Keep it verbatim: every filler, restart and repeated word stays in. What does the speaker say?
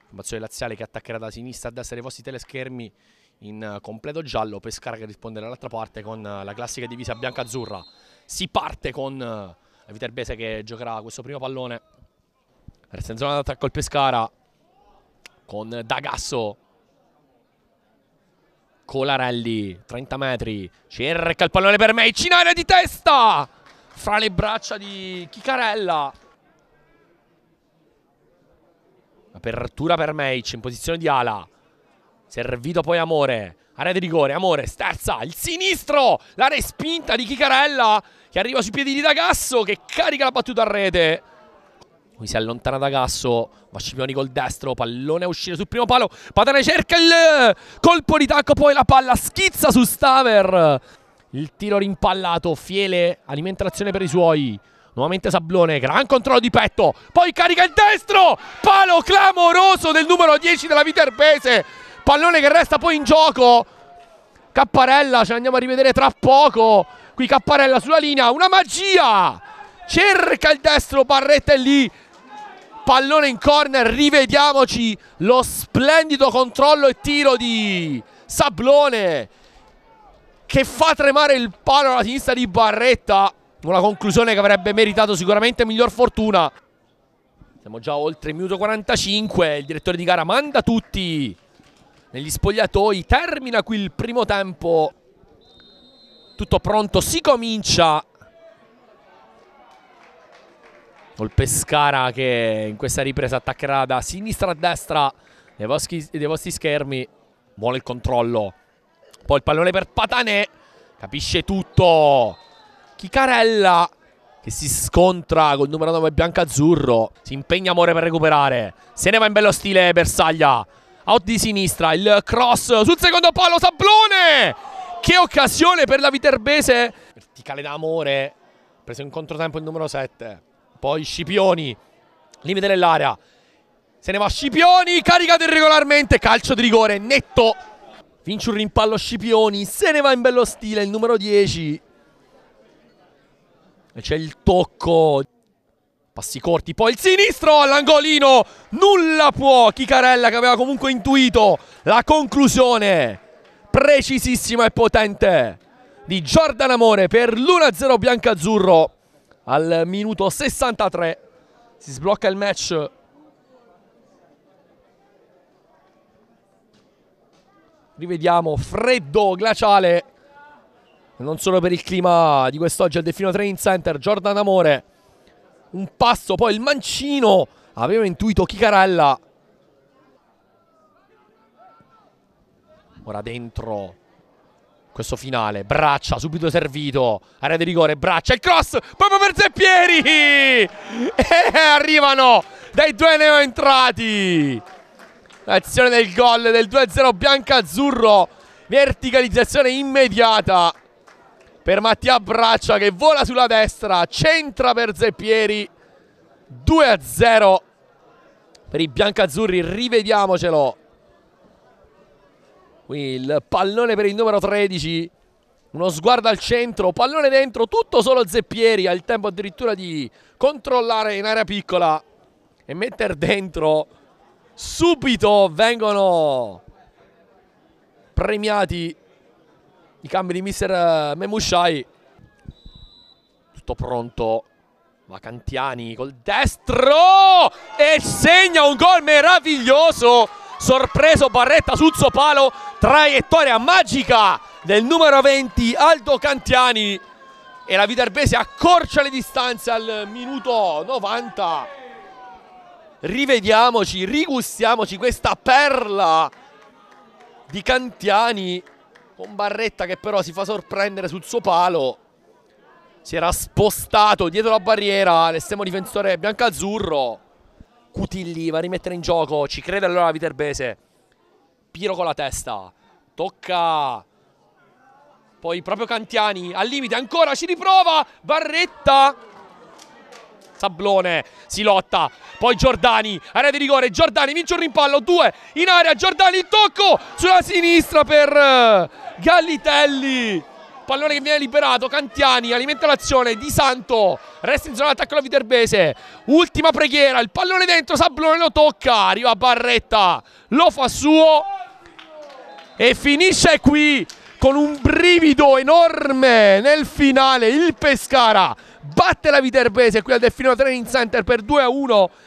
Formazione laziale che attaccherà da sinistra a destra dei vostri teleschermi in completo giallo. Pescara che risponde dall'altra parte con la classica divisa bianca-azzurra. Si parte con la Viterbese che giocherà questo primo pallone. Resta in zona d'attacco il Pescara con D'Agasso. Colarelli, trenta metri, cerca il pallone per Meic in area di testa fra le braccia di Chicarella. Apertura per Meic in posizione di ala, servito poi Amore, area di rigore, Amore sterza, il sinistro, la respinta di Chicarella che arriva sui piedi di D'Agasso che carica la battuta a rete. Qui si allontana D'Agasso, va Scipioni col destro, pallone a uscire sul primo palo, Patane cerca il colpo di tacco, poi la palla schizza su Staver. Il tiro rimpallato, Fiele alimenta l'azione per i suoi, nuovamente Sablone, gran controllo di petto, poi carica il destro, palo clamoroso del numero dieci della Viterbese, pallone che resta poi in gioco. Capparella, ce l'andiamo a rivedere tra poco, qui Capparella sulla linea, una magia, cerca il destro, Barretta è lì. Pallone in corner, rivediamoci lo splendido controllo e tiro di Sablone che fa tremare il palo alla sinistra di Barretta. Una conclusione che avrebbe meritato sicuramente miglior fortuna. Siamo già oltre il minuto quarantacinque, il direttore di gara manda tutti negli spogliatoi, termina qui il primo tempo. Tutto pronto, si comincia. Col Pescara che in questa ripresa attaccherà da sinistra a destra dei vostri, dei vostri schermi. Vuole il controllo. Poi il pallone per Patanè. Capisce tutto. Chicarella che si scontra col numero nove biancazzurro. Si impegna Amore per recuperare. Se ne va in bello stile Bersaglia. Out di sinistra. Il cross sul secondo palo. Sablone. Che occasione per la Viterbese. Verticale da Amore. Preso in controtempo il numero sette. Poi Scipioni, limite dell'area, se ne va Scipioni, caricato irregolarmente, calcio di rigore, netto. Vince un rimpallo Scipioni, se ne va in bello stile il numero dieci. E c'è il tocco, passi corti, poi il sinistro all'angolino, nulla può Chicarella che aveva comunque intuito la conclusione precisissima e potente di Jordan Amore per l'uno a zero biancazzurro. Al minuto sessantatré si sblocca il match. Rivediamo, freddo, glaciale, non solo per il clima di quest'oggi al Delfino Training Center. Jordan Amore, un passo, poi il mancino, aveva intuito Chicarella. Ora dentro questo finale, Braccia subito servito, area di rigore, Braccia, il cross proprio per Zeppieri e arrivano dai due neoentrati. L'azione del gol del due a zero biancazzurro, verticalizzazione immediata per Mattia Braccia che vola sulla destra, centra per Zeppieri, due a zero per i biancazzurri. Rivediamocelo. Qui il pallone per il numero tredici, uno sguardo al centro, pallone dentro, tutto solo Zeppieri, ha il tempo addirittura di controllare in area piccola e mettere dentro. Subito vengono premiati i cambi di mister Memushai. Tutto pronto, va Cantiani col destro e segna un gol meraviglioso. Sorpreso Barretta sul suo palo, traiettoria magica del numero venti Aldo Cantiani e la Viterbese accorcia le distanze al minuto novanta. Rivediamoci, rigustiamoci questa perla di Cantiani con Barretta che però si fa sorprendere sul suo palo. Si era spostato dietro la barriera l'estremo difensore biancazzurro. Cutilli va a rimettere in gioco, ci crede allora la Viterbese. Piro con la testa, tocca poi proprio Cantiani al limite, ancora ci riprova Barretta. Sablone si lotta, poi Giordani, area di rigore, Giordani vince un rimpallo, due in area, Giordani il tocco sulla sinistra per Gallitelli pallone che viene liberato, Cantiani alimenta l'azione, Di Santo resta in zona d'attacco la Viterbese, ultima preghiera, il pallone dentro, Sablone lo tocca, arriva Barretta, lo fa suo e finisce qui con un brivido enorme nel finale. Il Pescara batte la Viterbese qui al Delfino Training Center per due a uno.